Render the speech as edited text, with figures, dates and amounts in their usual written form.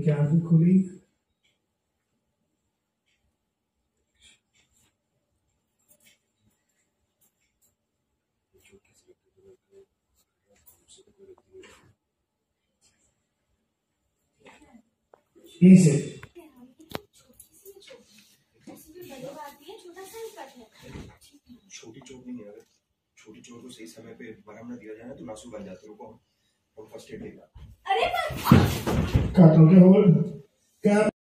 की आंखें खुली। से छोटी चोट नहीं है, अगर छोटी चोट को सही समय पे मरहम न दिया जाए ना तो नासू बन जाते। रुको हम फर्स्ट एड लेगा। अरे क्या